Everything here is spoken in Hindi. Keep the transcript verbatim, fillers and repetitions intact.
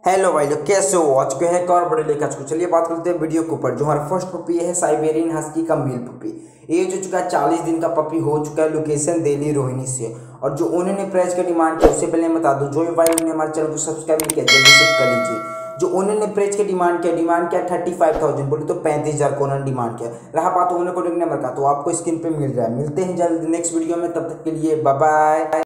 हेलो भाई लोग, कैसे हो? आज के है एक और बड़े लेकर को चलिए बात करते हैं वीडियो के ऊपर। जो हमारा फर्स्ट पपी है साइबेरियन हस्की का मेल पपी। ये जो चुका है चालीस दिन का पपी हो चुका है। लोकेशन दिल्ली रोहिणी से। और जो उन्होंने प्राइस का डिमांड किया उससे पहले मैं बता दूं, जो भाई उन्होंने हमारे चैनल को सब्सक्राइब नहीं किया जल्दी से कर लीजिए। जो उन्होंने प्राइस का डिमांड किया डिमांड किया थर्टी फाइव थाउजेंड बोले तो पैंतीस हज़ार को उन्होंने डिमांड किया। रहा बात उन्होंने को नंबर का तो आपको स्क्रीन पे मिल रहा है। मिलते हैं जल्द नेक्स्ट वीडियो में, तब तक के लिए बाय बाय।